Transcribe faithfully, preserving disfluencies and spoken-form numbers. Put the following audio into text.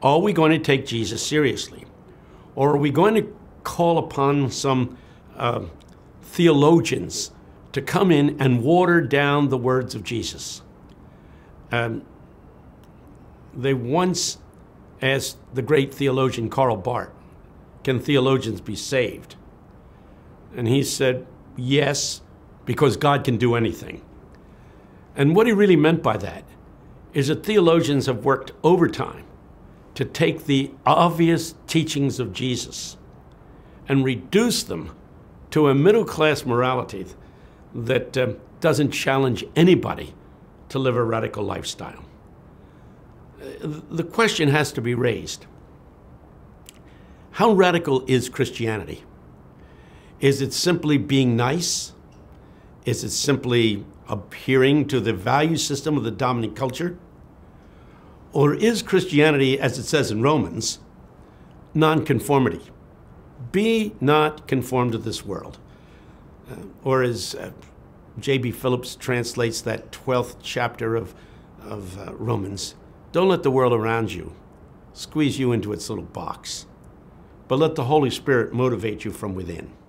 Are we going to take Jesus seriously? Or are we going to call upon some uh, theologians to come in and water down the words of Jesus? Um, they once asked the great theologian Karl Barth, can theologians be saved? And he said, yes, because God can do anything. And what he really meant by that is that theologians have worked overtime to take the obvious teachings of Jesus and reduce them to a middle-class morality that uh, doesn't challenge anybody to live a radical lifestyle. The question has to be raised. How radical is Christianity? Is it simply being nice? Is it simply adhering to the value system of the dominant culture? Or is Christianity, as it says in Romans, nonconformity? Be not conformed to this world. Uh, or as uh, J B Phillips translates that twelfth chapter of, of uh, Romans, don't let the world around you squeeze you into its little box, but let the Holy Spirit motivate you from within.